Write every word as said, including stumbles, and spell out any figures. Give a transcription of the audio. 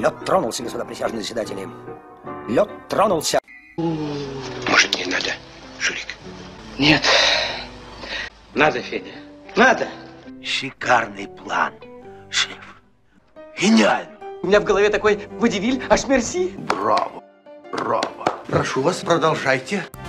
Лед тронулся, господа присяжные заседатели. Лед тронулся. Может, не надо, Шурик? Нет. Надо, Федя. Надо. Шикарный план, шеф. Гениально. У меня в голове такой водевиль, аж мерси. Браво, браво. Прошу вас, продолжайте.